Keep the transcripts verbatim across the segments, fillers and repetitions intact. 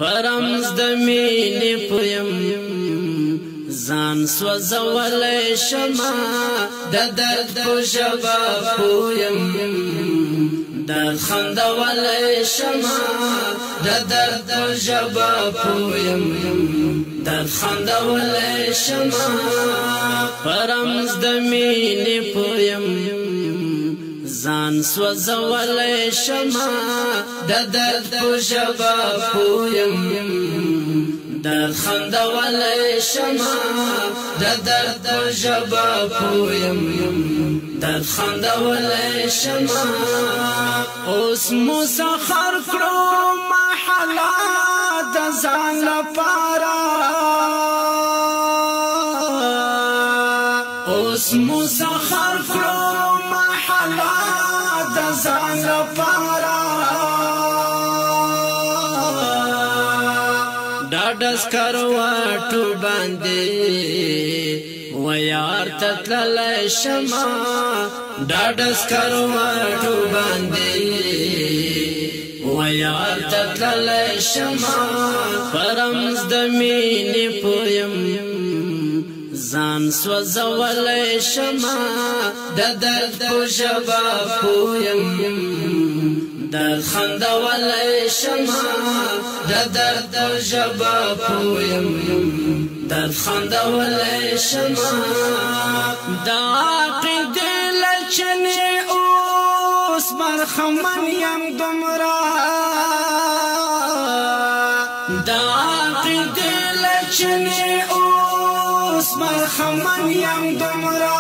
پرمز د مینې پویم ځان سوځولی شمه د درد په ژبه پویم درد خندولی شمه د درد په ژبه پویم درد خندولی شمه پرمز د مینې پویم ځان سوځولی شمه د درد په ژبه پویم درد خندولی شمه د درد په ژبه پویم درد خندولی شمه اوس مسخر کړو محله د ځان لپاره اوس مسخر کړو محله د ځان لپاره ډاډس کرواتو باندې و یار تتللی شمه ډاډس کرواتو باندې و یار تتللی شمه پرمز د مینې پویم ځان سوځولی شمه د درد په ژبه پویم درد خندولی شمه د درد په ژبه پویم درد خندولی شمه د عقیدې له چنې اوس برخمن یم دومره د عقیدې له چنې اوس برخمن یم دومره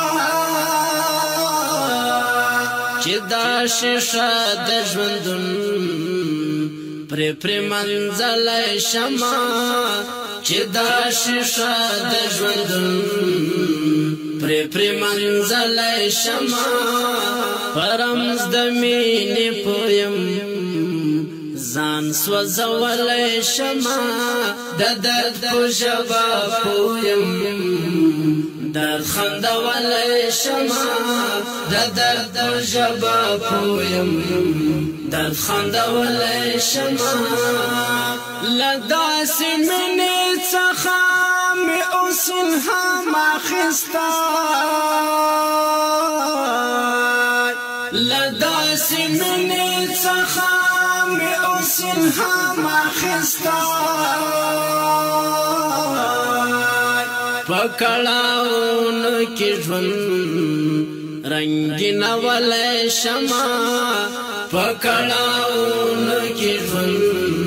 چې دا شیشه د ژوندون پرې پرې منځلی شمه چې دا شیشه د ژوندون پرې پرې منځلی شمه پرمز د مینې پویم ځان سوځولی شمه د درد په ژبه پویم درد خندولی شمه د درد په ژبه پویم درد خندولی شمه له داسې مینې څخه مې اوس الهام اخیستی له داسې مینې څخه مې اوس الهام اخیستی پکړاونو کې ژوند رنګینولی شمه پکړاونو کې ژوند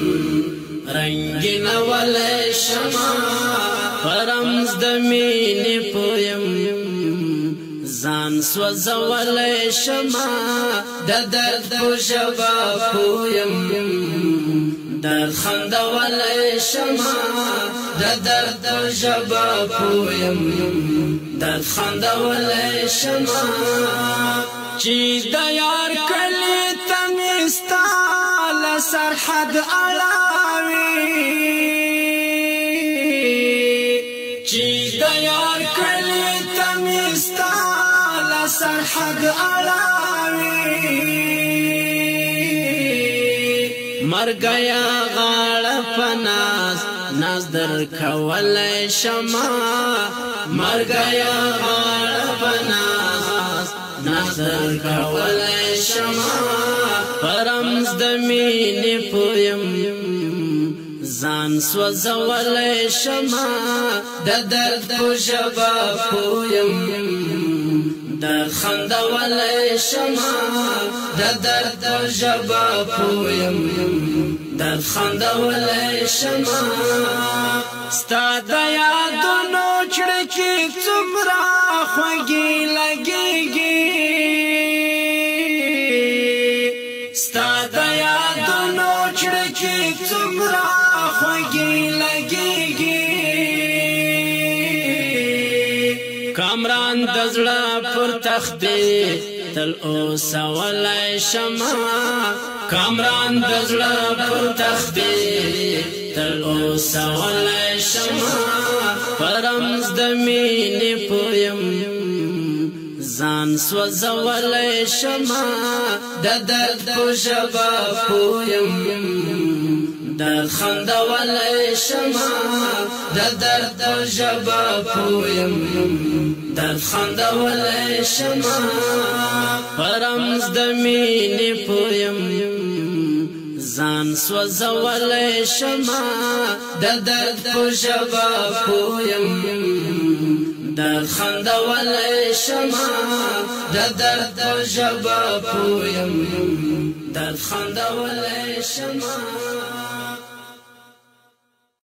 رنګینولی شمه پرمز د مینې پویم ځان سوځولی شمه د درد په ژبه پویم درد خندولی شمه د درد په ژبه پویم درد خندولی شمه چې د یار کلي ته مې ستا له سرحد اړوي چې د یار کلي ته مې ستا له سرحد اړوي مرګیا غاړه په ناز ناز در کولی شمه مرګیا غاړه په ناز ناز در کولی شمه پرمز د مینې پویم ځان سوځولی شمه د درد په ژبه پویم درد خندولی شمه د درد په ژبه پویم درد خندولی شمه ستا د یادونو چړکې څومره خوږې لګېږي ستا د یادونو چړکې څومره خوږې لګېږي کامران د زړه پر تخت دی تل اوسولی شمه کامران د زړه پر تخت دی تل اوسولی شمه پرمز د مینې پویم ځان سوځولی شمه د درد په ژبه پویم درد خندولی شما د درد په ژبه پویم درد خندولی شما په رمز د مینې پویم ځان سوځولی شما د درد په ژبه پویم درد خندولی شما د درد په ژبه پویم درد خندولی شما